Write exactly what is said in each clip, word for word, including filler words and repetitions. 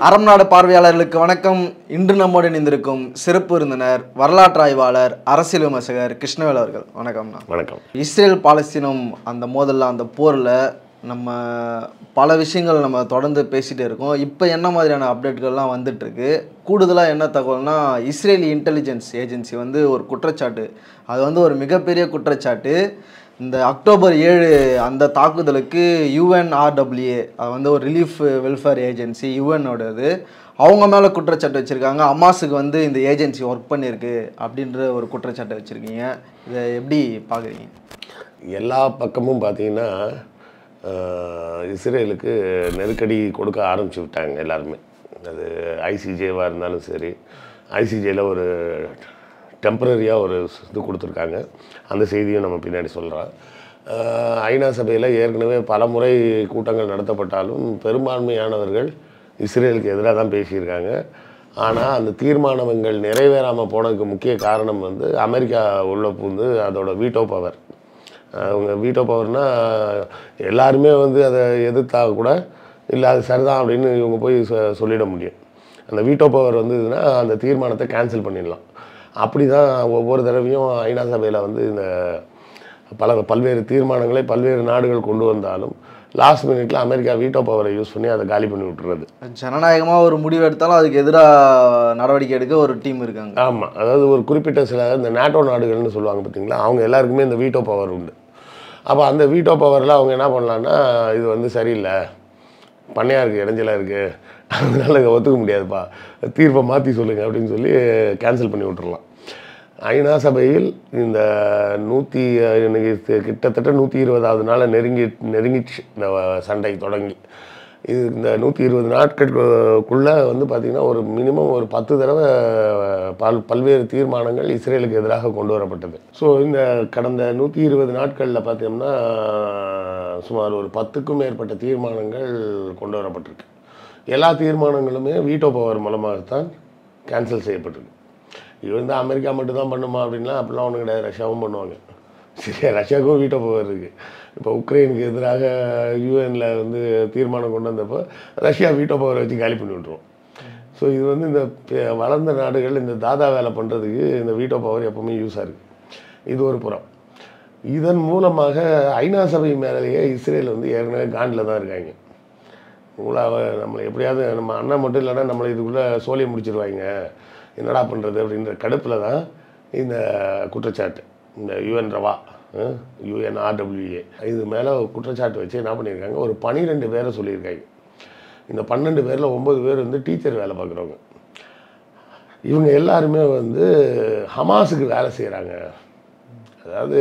அறம் நாடு பார்வையாளர்களுக்கு வணக்கம். இன்று நம்மோடு இணைந்திருக்கும் சிறப்பு விருந்தினர் வரலாற்று ஆய்வாளர் அரசியல் விமர்சகர் கிருஷ்ணவேல் அவர்கள். வணக்கம்ண்ணா. வணக்கம். இஸ்ரேல் பாலஸ்தீனம் அந்த மோதலில் அந்த போரில் நம்ம பல விஷயங்கள் நம்ம தொடர்ந்து பேசிகிட்டே இருக்கோம். இப்போ என்ன மாதிரியான அப்டேட்கள்லாம் வந்துட்டுருக்கு? கூடுதலாக என்ன தகவல்னா, இஸ்ரேலி இன்டெலிஜென்ஸ் ஏஜென்சி வந்து ஒரு குற்றச்சாட்டு, அது வந்து ஒரு மிகப்பெரிய குற்றச்சாட்டு. இந்த அக்டோபர் ஏழு அந்த தாக்குதலுக்கு யூஎன்ஆர்டபிள்யூஏ, அது வந்து ஒரு ரிலீஃப் வெல்ஃபேர் ஏஜென்சி, யூஎன்னோடது, அவங்க மேலே குற்றச்சாட்டு வச்சுருக்காங்க. ஹமாஸுக்கு வந்து இந்த ஏஜென்சி ஒர்க் பண்ணியிருக்கு அப்படின்ற ஒரு குற்றச்சாட்டை வச்சுருக்கீங்க. இதை எப்படி பார்க்குறீங்க? எல்லா பக்கமும் பார்த்தீங்கன்னா இஸ்ரேலுக்கு நெருக்கடி கொடுக்க ஆரம்பிச்சு விட்டாங்க எல்லாருமே. அது ஐசிஜேவாக இருந்தாலும் சரி, ஐசிஜேயில் ஒரு டெம்பரரியாக ஒரு இது கொடுத்துருக்காங்க. அந்த செய்தியும் நம்ம பின்னாடி சொல்கிறோம். ஐநா சபையில் ஏற்கனவே பல முறை கூட்டங்கள் நடத்தப்பட்டாலும் பெரும்பான்மையானவர்கள் இஸ்ரேலுக்கு எதிராக தான் பேசியிருக்காங்க. ஆனால் அந்த தீர்மானங்கள் நிறைவேறாமல் போனதுக்கு முக்கிய காரணம் வந்து அமெரிக்கா உள்ள பூந்து அதோட வீட்டோ பவர். அவங்க வீட்டோ பவர்னால் எல்லாருமே வந்து அதை எதிர்த்தா கூட இல்லை அது சரிதான் அப்படின்னு இவங்க போய் சொல்லிட முடியும். அந்த வீட்டோ பவர் வந்ததுன்னா அந்த தீர்மானத்தை கேன்சல் பண்ணிடலாம். அப்படி தான் ஒவ்வொரு தடவையும் ஐநா சபையில் வந்து இந்த பல பல்வேறு தீர்மானங்களை பல்வேறு நாடுகள் கொண்டு வந்தாலும் லாஸ்ட் மினிட்ல அமெரிக்கா வீட்டோ பவரை யூஸ் பண்ணி அதை காலி பண்ணி விட்டுறது. ஜனநாயகமாக ஒரு முடிவு எடுத்தாலும் அதுக்கு எதிராக நடவடிக்கை எடுக்க ஒரு டீம் இருக்காங்க. ஆமாம், அதாவது ஒரு குறிப்பிட்ட சில இந்த நேட்டோ நாடுகள்னு சொல்லுவாங்க பார்த்தீங்களா, அவங்க எல்லாருக்குமே இந்த வீட்டோ பவர் உண்டு. அப்போ அந்த வீட்டோ பவரில் அவங்க என்ன பண்ணலான்னா, இது வந்து சரியில்லை, பண்ணையாக இருக்குது, இடைஞ்சலாக இருக்குது, அதனால இதை ஒத்துக்க முடியாதுப்பா, தீர்ப்பை மாற்றி சொல்லுங்கள் அப்படின்னு சொல்லி கேன்சல் பண்ணி விட்டுறலாம். ஐநா சபையில் இந்த நூற்றி இன்னைக்கு கிட்டத்தட்ட நூற்றி இருபதாவது நாள் நெருங்கி நெருங்கிச்சு இந்த சண்டை தொடங்கி. இது இந்த நூற்றி இருபது நாட்களுக்குள்ளே வந்து பார்த்திங்கன்னா ஒரு மினிமம் ஒரு பத்து தடவை பல் பல்வேறு தீர்மானங்கள் இஸ்ரேலுக்கு எதிராக கொண்டு வரப்பட்டது. ஸோ இந்த கடந்த நூற்றி இருபது நாட்களில் பார்த்தோம்னா சுமார் ஒரு பத்துக்கும் மேற்பட்ட தீர்மானங்கள் கொண்டு வரப்பட்டிருக்கு. எல்லா தீர்மானங்களுமே வீட்டோ பவர் மூலமாகத்தான் கேன்சல் செய்யப்பட்டிருக்கு. இது வந்து அமெரிக்கா மட்டும்தான் பண்ணுமா அப்படின்லாம் அப்படிலாம் ஒன்றும் கிடையாது, ரஷ்யாவும் பண்ணுவாங்க. சரி, ரஷ்யாவுக்கும் வீட்டோ பவர் இருக்குது. இப்போ உக்ரைனுக்கு எதிராக யூஎனில் வந்து தீர்மானம் கொண்டு வந்தப்போ ரஷ்யா வீட்டோ பவரை வச்சு காலி பண்ணி விட்ருவோம். ஸோ இது வந்து இந்த வளர்ந்த நாடுகள் இந்த தாதா வேலை பண்ணுறதுக்கு இந்த வீட்டோ பவர் எப்போவுமே யூஸ் ஆகுது. இது ஒரு புறம். இதன் மூலமாக ஐநா சபை மேலேயே இஸ்ரேல் வந்து ஏற்கனவே காண்டில் தான் இருக்காங்க. உங்களாக நம்மளை எப்படியாவது நம்ம அண்ணன் மட்டும் இல்லைன்னா நம்மளை இதுக்குள்ளே சோழியை முடிச்சிருவாங்க, என்னடா பண்ணுறது அப்படின்ற கடுப்பில் தான் இந்த குற்றச்சாட்டு. இந்த யூஎன் ரவா யூஎன்ஆர்டபிள்யூஏ இது மேலே குற்றச்சாட்டு வச்சு என்ன பண்ணியிருக்காங்க, ஒரு பன்னிரெண்டு பேரை சொல்லியிருக்காங்க. இந்த பன்னெண்டு பேரில் ஒம்பது பேர் வந்து டீச்சர் வேலை பார்க்குறவங்க. இவங்க எல்லாருமே வந்து ஹமாஸுக்கு வேலை செய்கிறாங்க. அதாவது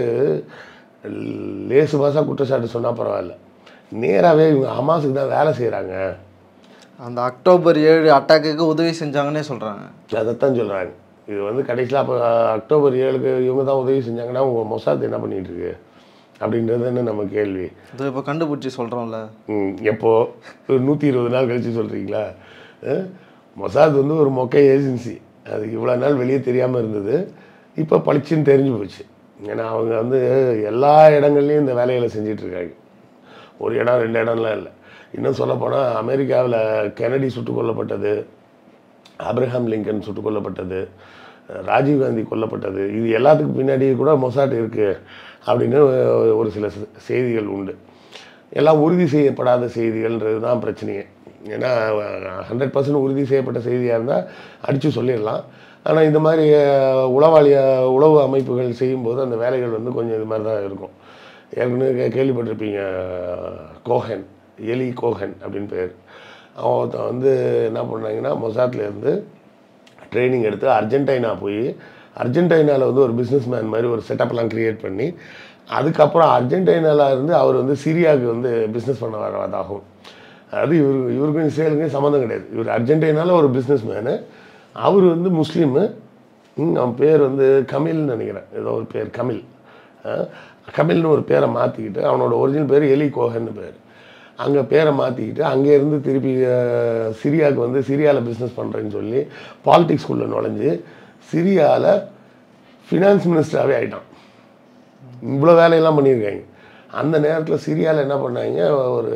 லேசு மாதம் குற்றச்சாட்டு சொன்னால் பரவாயில்ல, நேராகவே இவங்க ஹமாஸுக்கு தான் வேலை செய்கிறாங்க. அந்த அக்டோபர் ஏழு அட்டாக்குக்கு உதவி செஞ்சாங்கன்னே சொல்கிறாங்க. அதைத்தான் சொல்கிறாங்க. இது வந்து கடைசியில் அப்போ அக்டோபர் ஏழுக்கு இவங்க தான் உதவி செஞ்சாங்கன்னா உங்கள் மொசாத் என்ன பண்ணிகிட்ருக்கு அப்படின்றது என்ன நம்ம கேள்வி. இது இப்போ கண்டுபிடிச்சி சொல்கிறோம்ல. ம் எப்போது நூற்றி இருபது நாள் கழித்து சொல்கிறீங்களா? மொசாத் வந்து ஒரு மொக்கை ஏஜென்சி, அதுக்கு இவ்வளோ நாள் வெளியே தெரியாமல் இருந்தது, இப்போ பளிச்சுன்னு தெரிஞ்சு போச்சு. ஏன்னா அவங்க வந்து எல்லா இடங்கள்லையும் இந்த வேலைகளை செஞ்சிட்ருக்காங்க. ஒரு இடம் ரெண்டு இடம்லாம் இல்லை. இன்னும் சொல்லப்போனால் அமெரிக்காவில் கெனடி சுட்டுக் கொல்லப்பட்டது, ஆப்ரஹாம் லிங்கன் சுட்டுக் கொல்லப்பட்டது, ராஜீவ்காந்தி கொல்லப்பட்டது, இது எல்லாத்துக்கும் பின்னாடி கூட மொசாட் இருக்குது அப்படின்னு ஒரு சில செய்திகள் உண்டு. எல்லாம் உறுதி செய்யப்படாத செய்திகள்ன்றது தான் பிரச்சனையே. ஏன்னா ஹண்ட்ரட் பர்சன்ட் உறுதி செய்யப்பட்ட செய்தியாக இருந்தால் அடித்து சொல்லிடலாம். ஆனால் இந்த மாதிரி உளவாளிய உளவு அமைப்புகள் செய்யும்போது அந்த வேலைகள் வந்து கொஞ்சம் இது மாதிரி தான் இருக்கும். ஏற்கனவே கேள்விப்பட்டிருப்பீங்க, கோஹன், எலி கோஹன் அப்படின்னு பேர். அவங்க வந்து என்ன பண்ணாங்கன்னா மொசாத்லேருந்து ட்ரைனிங் எடுத்து அர்ஜென்டைனா போய் அர்ஜென்டைனாவில் வந்து ஒரு பிஸ்னஸ் மேன் மாதிரி ஒரு செட்டப்லாம் க்ரியேட் பண்ணி அதுக்கப்புறம் அர்ஜென்டைனாவில் இருந்து அவர் வந்து சிரியாவுக்கு வந்து பிஸ்னஸ் பண்ண வரதாகும். அதாவது இவர் இவருக்கும் இஸ்ரேலுக்கும் சம்மந்தம் கிடையாது. இவர் அர்ஜென்டைனாவில் ஒரு பிஸ்னஸ் மேனு, அவர் வந்து முஸ்லீமு. அவன் பேர் வந்து கமில்னு நினைக்கிறேன், ஏதோ ஒரு பேர் கமில். கமில்னு ஒரு பேரை மாற்றிக்கிட்டு அவனோட ஒரிஜினல் பேர் எலி கோஹன்னு பேர். அங்கே பேரை மாற்றிக்கிட்டு அங்கேருந்து திருப்பி சிரியாவுக்கு வந்து சிரியாவில் பிஸ்னஸ் பண்ணுறேன்னு சொல்லி பாலிடிக்ஸ்குள்ளே நுழைஞ்சு சிரியாவில் ஃபினான்ஸ் மினிஸ்டராகவே ஆகிட்டான். இவ்வளோ வேலையெல்லாம் பண்ணியிருக்காங்க. அந்த நேரத்தில் சிரியாவில் என்ன பண்ணாங்க, ஒரு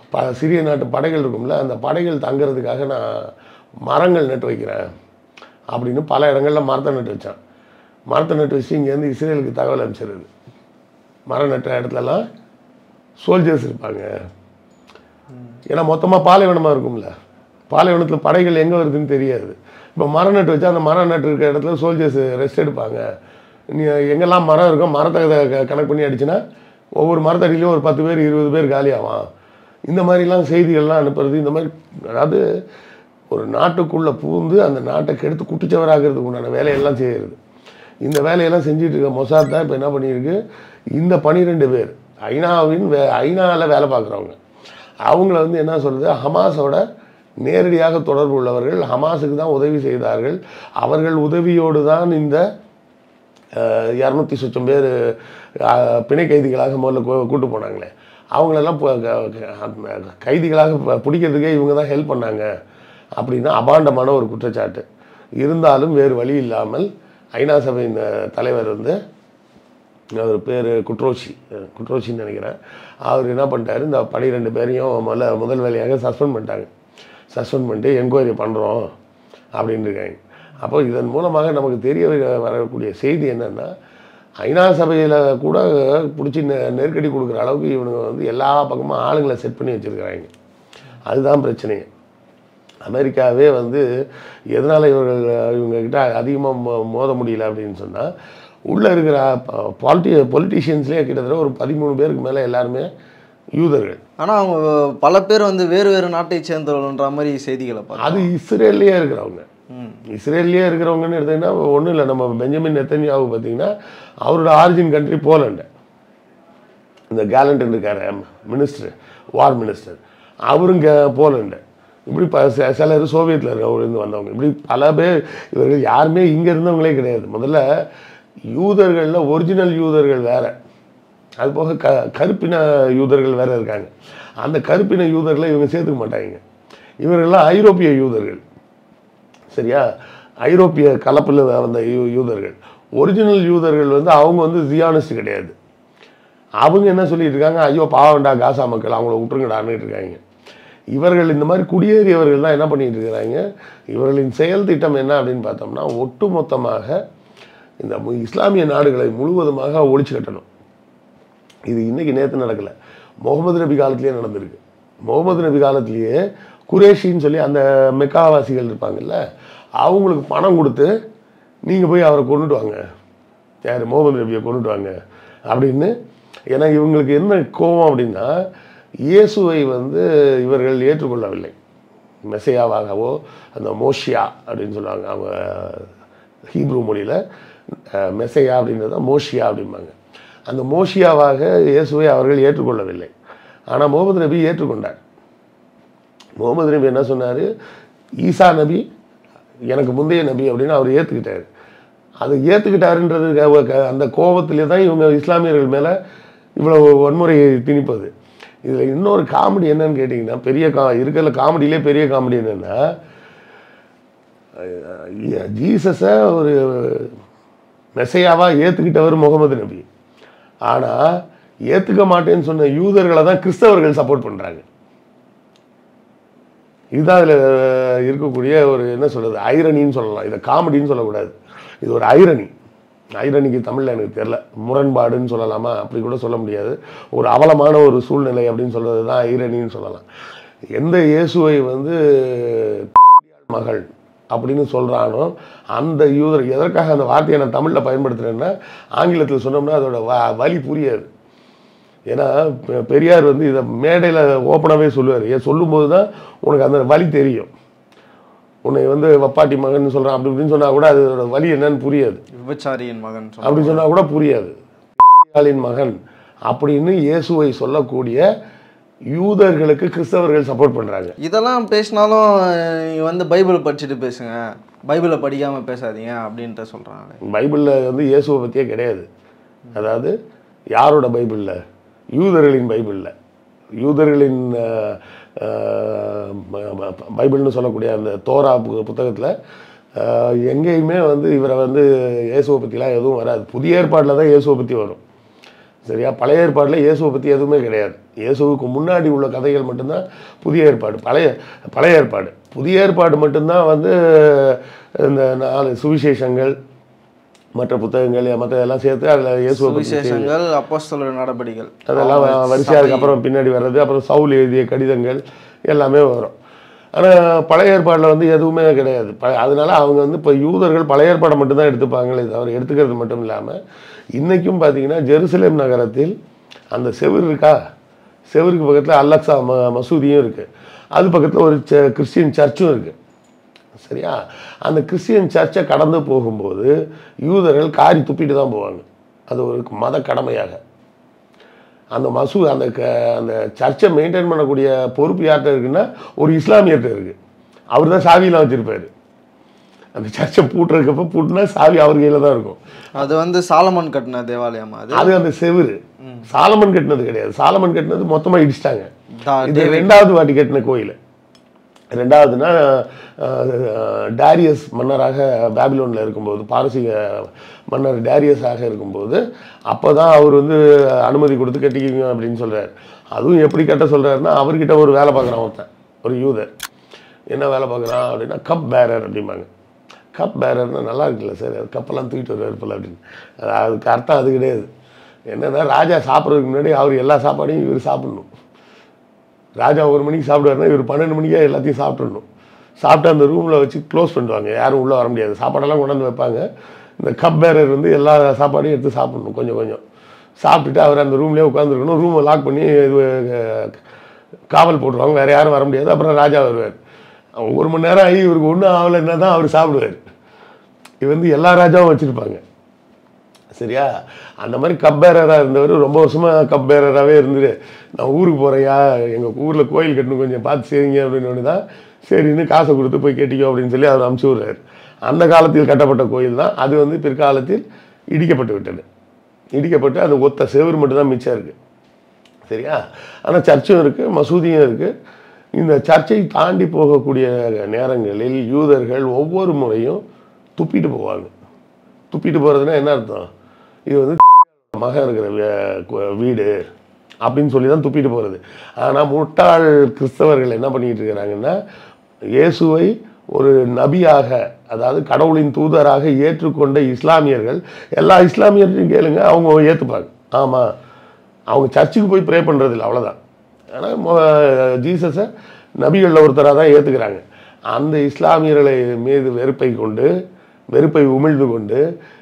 ப சிறிய நாட்டு படைகள் இருக்கும்ல, அந்த படைகள் தங்குறதுக்காக நான் மரங்கள் நட்டு வைக்கிறேன் அப்படின்னு பல இடங்களில் மரத்தை நட்டு வச்சான். மரத்தை நட்டு வச்சு இங்கேருந்து இஸ்ரேலுக்கு தகவல் அனுப்பிச்சிருது. மரம் நட்டுற இடத்துலலாம் சோல்ஜர்ஸ் இருப்பாங்க. ஏன்னா மொத்தமாக பாலைவனமாக இருக்கும்ல, பாலைவனத்தில் படைகள் எங்கே வருதுன்னு தெரியாது. இப்போ மரம் நட்டு வச்சா அந்த மரம் நட்டு இருக்கிற இடத்துல சோல்ஜர்ஸ் ரெஸ்ட் எடுப்பாங்க. நீ எங்கெல்லாம் மரம் இருக்கோ மரத்தை கனெக்ட் பண்ணி அடிச்சுன்னா ஒவ்வொரு மரத்தடியிலையும் ஒரு பத்து பேர் இருபது பேர் காலியாகும். இந்த மாதிரிலாம் செய்திகள்லாம் அனுப்புறது, இந்த மாதிரி அதாவது ஒரு நாட்டுக்குள்ளே பூந்து அந்த நாட்டை கெடுத்து குட்டிச்சவராகிறதுக்கு உண்டான வேலையெல்லாம் செய்கிறது. இந்த வேலையெல்லாம் செஞ்சுட்டு இருக்க மொசாத் தான் இப்போ என்ன பண்ணியிருக்கு, இந்த பன்னிரெண்டு பேர் ஐநாவின் வே ஐநாவில் வேலை பார்க்குறவங்க அவங்கள வந்து என்ன சொல்கிறது, ஹமாஸோட நேரடியாக தொடர்பு உள்ளவர்கள், ஹமாஸுக்கு தான் உதவி செய்தார்கள், அவர்கள் உதவியோடு தான் இந்த இரநூத்தி சொச்சம் பேர் பிணை கைதிகளாக முதல்ல கூட்டு போனாங்களே, அவங்களெல்லாம் கைதிகளாக பிடிக்கிறதுக்கே இவங்க தான் ஹெல்ப் பண்ணாங்க அப்படின்னா அபாண்டமான ஒரு குற்றச்சாட்டு. இருந்தாலும் வேறு வழி இல்லாமல் ஐநா சபையின் தலைவர் வந்து அவர் பேர் குட்ரோஷி குட்ரோஷின்னு நினைக்கிறேன், அவர் என்ன பண்ணிட்டாரு, இந்த பன்னிரெண்டு பேரையும் முதல்ல முதல் வேலையாக சஸ்பெண்ட் பண்ணிட்டாங்க. சஸ்பெண்ட் பண்ணிட்டு என்கொயரி பண்ணுறோம் அப்படின்னு இருக்காங்க. அப்போ இதன் மூலமாக நமக்கு தெரிய வரக்கூடிய செய்தி என்னென்னா, ஐநா சபையில் கூட பிடிச்சி நெ நெருக்கடி கொடுக்குற அளவுக்கு இவனுங்க வந்து எல்லா பக்கமும் ஆளுங்களை செட் பண்ணி வச்சுருக்கிறாங்க. அதுதான் பிரச்சனையே. அமெரிக்காவே வந்து எதனால் இவர்கள் இவங்கக்கிட்ட அதிகமாக மோ மோத முடியல அப்படின்னு சொன்னால், உள்ளே இருக்கிற பாலிட்டி பொலிட்டீஷியன்ஸ்லேயே கிட்டத்தட்ட ஒரு பதிமூணு பேருக்கு மேலே எல்லாருமே யூதர்கள். ஆனால் அவங்க பல பேர் வந்து வேறு வேறு நாட்டை சேர்ந்தவர்கள்ன்ற மாதிரி செய்திகளை பார்த்து, அது இஸ்ரேல்லையே இருக்கிறவங்க இஸ்ரேல்லையே இருக்கிறவங்கன்னு எடுத்திங்கன்னா ஒன்றும் இல்லை. நம்ம பெஞ்சமின் நெத்தன்யாஹூ பார்த்தீங்கன்னா அவரோட ஆரிஜின் கண்ட்ரி போலண்டு. இந்த கேலண்ட் இருக்கார் மினிஸ்டர், வார் மினிஸ்டர், அவருங்க போலண்டு. இப்படி ப சிலர் சோவியத்தில் இருந்து வந்தவங்க, இப்படி பல பேர். இவர்கள் யாருமே இங்கே இருந்தவங்களே கிடையாது. முதல்ல யூதர்களில் ஒரிஜினல் யூதர்கள் வேறு, அது போக க கருப்பின யூதர்கள் வேறு இருக்காங்க. அந்த கருப்பின யூதர்களை இவங்க சேர்த்துக்க மாட்டாங்க. இவர்கள்லாம் ஐரோப்பிய யூதர்கள், சரியா, ஐரோப்பிய கலப்பில் வந்த யூ யூதர்கள். ஒரிஜினல் யூதர்கள் வந்து அவங்க வந்து ஜியானிஸ்ட் கிடையாது. அவங்க என்ன சொல்லிட்டு இருக்காங்க, ஐயோ பாவண்டா காசா மக்கள் அவங்கள விட்டுருங்கடான்னு இருக்காங்க. இவர்கள் இந்த மாதிரி குடியேறியவர்கள் தான் என்ன பண்ணிட்டு இருக்கிறாங்க, இவர்களின் செயல் திட்டம் என்ன அப்படின்னு பார்த்தோம்னா, ஒட்டு மொத்தமாக இந்த இஸ்லாமிய நாடுகளை முழுவதுமாக ஒழிச்சு கட்டணும். இது இன்றைக்கி நேற்று நடக்கலை, முகமது நபி காலத்திலேயே நடந்திருக்கு. முகமது நபி காலத்திலேயே குரேஷின்னு சொல்லி அந்த மெக்காவாசிகள் இருப்பாங்கல்ல, அவங்களுக்கு பணம் கொடுத்து நீங்கள் போய் அவரை கொண்டுட்டு வாங்க, யார் முகமது நபியை கொண்டுட்டு வாங்க அப்படின்னு. ஏன்னா இவங்களுக்கு என்ன கோபம் அப்படின்னா, இயேசுவை வந்து இவர்கள் ஏற்றுக்கொள்ளவில்லை மெசையாவாகவோ, அந்த மோஷியா அப்படின்னு சொல்லுவாங்க அவங்க ஹீப்ரூ மொழியில், மெசையா அப்படின்றத மோஷியா அப்படிம்பாங்க. அந்த மோஷியாவாக இயேசுவை அவர்கள் ஏற்றுக்கொள்ளவில்லை. ஆனால் முகமது நபி ஏற்றுக்கொண்டார். முகமது நபி என்ன சொன்னார், ஈசா நபி எனக்கு முந்தைய நபி அப்படின்னு அவர் ஏற்றுக்கிட்டார். அது ஏற்றுக்கிட்டாருன்றது அந்த கோபத்திலே தான் இவங்க இஸ்லாமியர்கள் மேலே இவ்வளோ வன்முறையை திணிப்பது. இதில் இன்னொரு காமெடி என்னன்னு கேட்டிங்கன்னா, பெரிய கா இருக்கிற காமெடியிலே பெரிய காமெடி என்னென்னா, ஜீசஸை ஒரு மெசையாவாக ஏற்றுக்கிட்டவர் முகமது நபி, ஆனால் ஏற்றுக்க மாட்டேன்னு சொன்ன யூதர்களை தான் கிறிஸ்தவர்கள் சப்போர்ட் பண்ணுறாங்க. இதுதான் அதில் இருக்கக்கூடிய ஒரு என்ன சொல்கிறது, ஐரணின்னு சொல்லலாம். இதை காமெடின்னு சொல்லக்கூடாது, இது ஒரு ஐரணி. ஐரணிக்கு தமிழில் எனக்கு தெரியல, முரண்பாடுன்னு சொல்லலாமா, அப்படி கூட சொல்ல முடியாது. ஒரு அவலமான ஒரு சூழ்நிலை அப்படின்னு சொல்கிறது தான் ஐரணின்னு சொல்லலாம். எந்த இயேசுவை வந்து மகள் அப்படின்னு சொல்கிறானோ அந்த யூதர், எதற்காக அந்த வார்த்தையை நான் தமிழில் பயன்படுத்துகிறேன்னா, ஆங்கிலத்தில் சொன்னோம்னா அதோட வ வலி புரியாது. ஏன்னா பெரியார் வந்து இதை மேடையில் ஓப்பனாகவே சொல்லுவார். ஏன் சொல்லும்போது தான் உனக்கு அந்த வலி தெரியும். உன்னை வந்து வப்பாட்டி மகன் சொல்கிறான் அப்படி இப்படின்னு சொன்னால் கூட அதோட வலி என்னன்னு புரியாது. விபச்சாரியின் மகன் அப்படி சொன்னால் கூட புரியாது. மகன் அப்படின்னு இயேசுவை சொல்லக்கூடிய யூதர்களுக்கு கிறிஸ்தவர்கள் சப்போர்ட் பண்ணுறாங்க. இதெல்லாம் பேசினாலும் நீங்கள் வந்து பைபிள் படிச்சுட்டு பேசுங்க, பைபிளை படிக்காமல் பேசாதீங்க அப்படின்ட்டு சொல்கிறாங்க. பைபிளில் வந்து இயேசுவை பற்றியே கிடையாது. அதாவது யாரோட பைபிளில், யூதர்களின் பைபிளில், யூதர்களின் பைபிள்னு சொல்லக்கூடிய அந்த தோரா புத்தகத்தில் எங்கேயுமே வந்து இவரை வந்து இயேசுவை பற்றிலாம் எதுவும் வராது. புதிய ஏற்பாட்டில் தான் இயேசுவை பற்றி வரும், சரியா? பழைய ஏற்பாட்டில் இயேசுவை பற்றி எதுவுமே கிடையாது. இயேசுவுக்கு முன்னாடி உள்ள கதைகள் மட்டும்தான் புதிய ஏற்பாடு. பழைய பழைய ஏற்பாடு புதிய ஏற்பாடு மட்டும்தான் வந்து இந்த நாலு சுவிசேஷங்கள், மற்ற புத்தகங்கள், மற்ற எல்லாம் சேர்த்து அதில் இயேசுவை சுவிசேஷங்கள், அப்போஸ்தலர் நடபடிகள் அதெல்லாம் வரிசையாக அதுக்கப்புறம் பின்னாடி வர்றது, அப்புறம் சவுல் எழுதிய கடிதங்கள் எல்லாமே வரும். ஆனால் பழைய ஏற்பாடில் வந்து எதுவுமே கிடையாது. ப அதனால அவங்க வந்து இப்போ யூதர்கள் பழைய ஏற்பாடை மட்டும்தான் எடுத்துப்பாங்களே தவிர எடுத்துக்கிறது மட்டும் இல்லாமல் இன்றைக்கும் பார்த்தீங்கன்னா ஜெருசலேம் நகரத்தில் அந்த செவுரு இருக்கா, செவருக்கு பக்கத்தில் அல்லக்ஸா ம மசூதியும் இருக்குது, அது பக்கத்தில் ஒரு ச கிறிஸ்டியன் சர்ச்சும் இருக்குது. சரியா? அந்த கிறிஸ்டியன் சர்ச்சை கடந்து போகும்போது யூதர்கள் காரி துப்பிட்டு தான் போவாங்க. அது ஒரு மத கடமையாக. அந்த மசூ அந்த க அந்த சர்ச்சை மெயின்டைன் பண்ணக்கூடிய பொறுப்பு யார்கிட்ட இருக்குன்னா ஒரு இஸ்லாமியர்கிட்ட இருக்குது. அவர் தான் சாவியெலாம் வச்சுருப்பார். அந்த சர்ச்சை பூட்டுறதுக்கப்போ பூட்டினா சாவி அவர் கையில் தான் இருக்கும். அது வந்து சாலமன் கட்டின தேவாலயம். அது அது அந்த செவுரு சாலமன் கட்டினது கிடையாது. சாலமன் கட்டினது மொத்தமாக இடிச்சிட்டாங்க. இது ரெண்டாவது வாட்டி கட்டின கோயில். ரெண்டாவதுன்னா டாரியஸ் மன்னராக பாபிலோனில் இருக்கும்போது, பாரசீக மன்னர் டாரியஸாக இருக்கும்போது அப்போ தான் அவர் வந்து அனுமதி கொடுத்து கட்டிக்கிங்க அப்படின்னு சொல்கிறார். அதுவும் எப்படி கட்ட சொல்கிறாருன்னா, அவர்கிட்ட ஒரு வேலை பார்க்குறான் ஒருத்தன், ஒரு யூதர். என்ன வேலை பார்க்குறான் அப்படின்னா கப் பேரர் அப்படிம்பாங்க. கப் பேரர்னா நல்லா இருக்குல்ல சார், அது கப்பெல்லாம் தூக்கிட்டு வருவார் போல அப்படின்னு. அதுக்கு அர்த்தம் அது கிடையாது. என்னென்னா ராஜா சாப்பிட்றதுக்கு முன்னாடி அவர் எல்லா சாப்பாடையும் இவர் சாப்பிட்ணும். ராஜா ஒரு மணிக்கு சாப்பிடுவாருன்னா இவர் பன்னெண்டு மணிக்கே எல்லாத்தையும் சாப்பிட்றணும். சாப்பிட்டு அந்த ரூமில் வச்சு க்ளோஸ் பண்ணுவாங்க, யாரும் உள்ளே வர முடியாது. சாப்பாடெல்லாம் கொண்டாந்து வைப்பாங்க. இந்த கப் பேரர் வந்து எல்லா சாப்பாடையும் எடுத்து சாப்பிட்ணும் கொஞ்சம் கொஞ்சம் சாப்பிட்டுட்டு அவர் அந்த ரூம்லேயே உட்காந்துருக்கணும். ரூமை லாக் பண்ணி இது காவல் போட்டுருவாங்க, வேறு யாரும் வர முடியாது. அப்புறம் ராஜா வருவார். ஒரு மணி நேரம் ஆகி இவருக்கு ஒன்றும் ஆகலைன்னா தான் அவர் சாப்பிடுவார். இது வந்து எல்லா ராஜாவும் வச்சுருப்பாங்க. சரியா? அந்த மாதிரி கப் பேரராக இருந்தவர் ரொம்ப வருஷமாக கப் பேரராகவே இருந்துட்டு, நான் ஊருக்கு போகிறேயா, எங்கள் ஊரில் கோயில் கட்டணும், கொஞ்சம் பார்த்து செய்யுங்க அப்படின்னு ஒன்று தான் சரின்னு காசை கொடுத்து போய் கேட்டிக்கோ அப்படின்னு சொல்லி அவர் அனுப்பிச்சி விடுறாரு. அந்த காலத்தில் கட்டப்பட்ட கோயில் தான் அது. வந்து பிற்காலத்தில் இடிக்கப்பட்டு விட்டது. இடிக்கப்பட்டு அது ஒத்த செவுரு மட்டும்தான் மிச்சம் இருக்குது. சரியா? ஆனால் சர்ச்சும் இருக்குது, மசூதியும் இருக்குது. இந்த சர்ச்சை தாண்டி போகக்கூடிய நேரங்களில் யூதர்கள் ஒவ்வொரு முறையும் துப்பிட்டு போவாங்க. துப்பிட்டு போகிறதுனா என்ன அர்த்தம்? இது வந்து மகன் இருக்கிற வீடு அப்படின்னு சொல்லி தான் துப்பிட்டு போகிறது. ஆனால் முட்டாள் கிறிஸ்தவர்கள் என்ன பண்ணிக்கிட்டு இருக்கிறாங்கன்னா, இயேசுவை ஒரு நபியாக, அதாவது கடவுளின் தூதராக ஏற்றுக்கொண்ட இஸ்லாமியர்கள், எல்லா இஸ்லாமியர்களையும் கேளுங்க, அவங்க ஏற்றுப்பாங்க. ஆமாம், அவங்க சர்ச்சுக்கு போய் ப்ரே பண்ணுறதில்ல, அவ்வளோதான். ஆனால் ஜீசஸை நபிகளில் ஒருத்தராக தான் ஏற்றுக்கிறாங்க. அந்த இஸ்லாமியர்களை மீது வெறுப்பை கொண்டு வெறுப்பை உமிழ்ந்து கொண்டு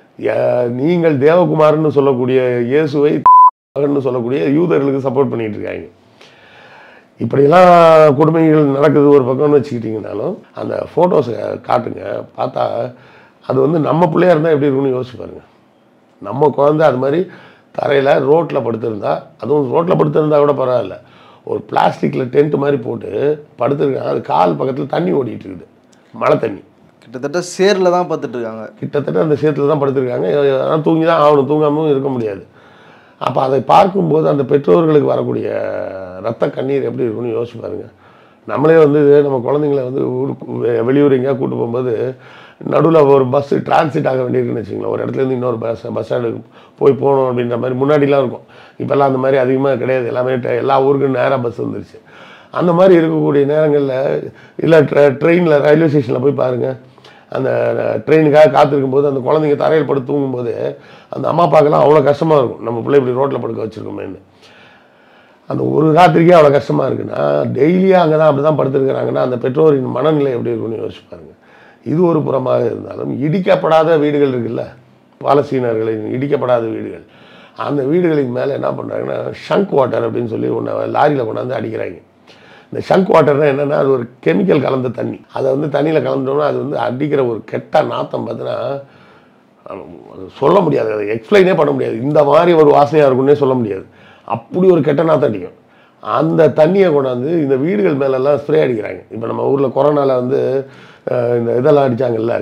நீங்கள் தேவகுமார்னு சொல்லக்கூடிய இயேசுவை மகன்னு சொல்லக்கூடிய யூதர்களுக்கு சப்போர்ட் பண்ணிகிட்டு இருக்காங்க. இப்படியெல்லாம் கொடுமைகள் நடக்குது ஒரு பக்கம்னு வச்சுக்கிட்டிங்கனாலும் அந்த ஃபோட்டோஸை காட்டுங்க, பார்த்தா அது வந்து நம்ம பிள்ளையா இருந்தால் எப்படி இருக்குன்னு யோசிச்சு பாருங்கள். நம்ம குழந்தை அது மாதிரி தரையில் ரோட்டில் படுத்திருந்தா, அதுவும் ரோட்டில் படுத்திருந்தா கூட பரவாயில்ல, ஒரு பிளாஸ்டிக்கில் டென்ட் மாதிரி போட்டு படுத்துருக்காங்க. அது கால் பக்கத்தில் தண்ணி ஓடிட்டு இருக்குது, மழை தண்ணி. கிட்டத்தட்ட சேரில் தான் பார்த்துட்டு இருக்காங்க. கிட்டத்தட்ட அந்த சேத்துல தான் படுத்திருக்காங்க. ஆனால் தூங்கி தான் ஆகணும், தூங்காமல் இருக்க முடியாது. அப்போ அதை பார்க்கும்போது அந்த பெற்றோர்களுக்கு வரக்கூடிய ரத்த கண்ணீர் எப்படி இருக்குன்னு யோசிச்சு பாருங்கள். நம்மளே வந்து நம்ம குழந்தைங்கள வந்து ஊருக்கு வெளியூர் எங்கேயா கூப்பிட்டு போகும்போது நடுவில் ஒரு பஸ்ஸு டிரான்சிட் ஆக வேண்டியிருக்குன்னு வச்சுங்களேன். ஒரு இடத்துலேருந்து இன்னொரு பஸ் பஸ் ஸ்டாண்டுக்கு போய் போகணும் அப்படின்ற மாதிரி முன்னாடிலாம் இருக்கும். இப்போல்லாம் அந்த மாதிரி அதிகமாக கிடையாது. எல்லாமே எல்லா ஊருக்கும் நேராக பஸ் வந்துருச்சு. அந்த மாதிரி இருக்கக்கூடிய நேரங்களில் இல்லை ட்ரெ ட்ரெயினில் ரயில்வே ஸ்டேஷனில் போய் பாருங்கள். அந்த ட்ரெயினுக்காக காத்திருக்கும் போது அந்த குழந்தைங்க தரையில் படுத்து தூங்கும்போது அந்த அம்மா அப்பாக்கெல்லாம் அவ்வளோ கஷ்டமாக இருக்கும். நம்ம பிள்ளை இப்படி ரோட்டில் படுக்க வச்சுருக்கோமேன்னு. அந்த ஒரு ராத்திரிக்கே அவ்வளோ கஷ்டமாக இருக்குன்னா, டெய்லியாக அங்கே தான் அப்படி தான் படுத்துருக்கிறாங்கன்னா அந்த பெற்றோரின் மனநிலை எப்படி இருக்குன்னு யோசிச்சு பாருங்கள். இது ஒரு புறமாக இருந்தாலும் இடிக்கப்படாத வீடுகள் இருக்குல்ல, பாலஸ்தீனர்களின் இடிக்கப்படாத வீடுகள், அந்த வீடுகளின் மேலே என்ன பண்ணுறாங்கன்னா ஷங்க் வாட்டர் அப்படின்னு சொல்லி ஒன்று லாரியில் கொண்டாந்து அடிக்கிறாங்க. இந்த ஷங்க் வாட்டர்னால் என்னென்னா, அது ஒரு கெமிக்கல் கலந்த தண்ணி. அதை வந்து தண்ணியில் கலந்தோம்னா அது வந்து அடிக்கிற ஒரு கெட்ட நாத்தம் பார்த்தீங்கன்னா சொல்ல முடியாது, அதை எக்ஸ்பிளைனே பண்ண முடியாது. இந்த மாதிரி ஒரு வாசனையாக இருக்குன்னே சொல்ல முடியாது. அப்படி ஒரு கெட்ட நாத்தம் அடிக்கும். அந்த தண்ணியை கொண்டாந்து இந்த வீடுகள் மேலெல்லாம் ஸ்ப்ரே அடிக்கிறாங்க. இப்போ நம்ம ஊரில் கொரோனாவில் வந்து இந்த இதெல்லாம் அடித்தாங்கல்ல,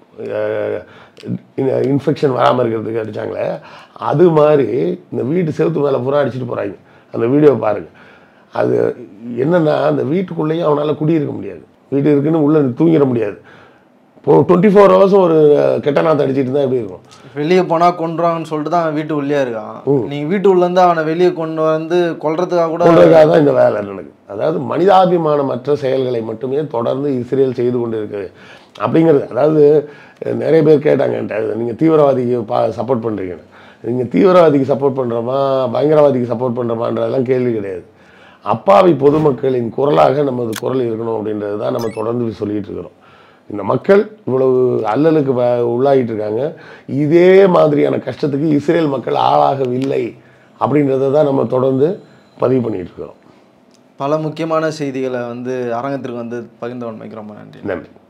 இன்ஃபெக்ஷன் வராமல் இருக்கிறதுக்கு அடித்தாங்களே, அது மாதிரி இந்த வீட்டு செவுத்து மேலே பூரா அடிச்சுட்டு போகிறாங்க. அந்த வீடியோ பாருங்கள். அது என்னென்னா, அந்த வீட்டுக்குள்ளேயும் அவனால் குடியிருக்க முடியாது. வீட்டு இருக்குன்னு உள்ளே தூங்கிட முடியாது. இப்போ டுவெண்ட்டி ஃபோர் ஹவர்ஸும் ஒரு கெட்ட நாற்று அடிச்சிட்டு இருந்தால் எப்படி இருக்கும்? வெளியே போனால் கொண்டுருவாங்கன்னு சொல்லிட்டு தான் அவன் வீட்டு உள்ளே இருக்கான். நீங்கள் வீட்டு உள்ளேருந்து அவனை வெளியே கொண்டு வந்து கொல்றதுக்காக கூட கொள்றதுக்காக தான் இந்த வேலை நடக்குது. அதாவது மனிதாபிமானமற்ற செயல்களை மட்டுமே தொடர்ந்து இஸ்ரேல் செய்து கொண்டு இருக்குது அப்படிங்கிறது. அதாவது நிறைய பேர் கேட்டாங்க என்கிட்ட, நீங்கள் தீவிரவாதிக்கு பா சப்போர்ட் பண்ணுறீங்கன்னு. நீங்கள் தீவிரவாதிக்கு சப்போர்ட் பண்ணுறோமா பயங்கரவாதிக்கு சப்போர்ட் பண்ணுறோமான்றதெல்லாம் கேள்வி கிடையாது. அப்பாவி பொதுமக்களின் குரலாக நமது குரல் இருக்கணும் அப்படின்றது தான் நம்ம தொடர்ந்து சொல்லிகிட்டு இருக்கிறோம். இந்த மக்கள் இவ்வளவு அல்லலுக்கு உள்ளாகிட்டு இருக்காங்க. இதே மாதிரியான கஷ்டத்துக்கு இஸ்ரேல் மக்கள் ஆளாகவில்லை அப்படின்றத தான் நம்ம தொடர்ந்து பதிவு பண்ணிகிட்டு இருக்கிறோம். பல முக்கியமான செய்திகளை வந்து அரங்கத்திற்கு வந்து பகிர்ந்து கொண்டமைக்கு ரொம்ப நன்றி. நன்றி.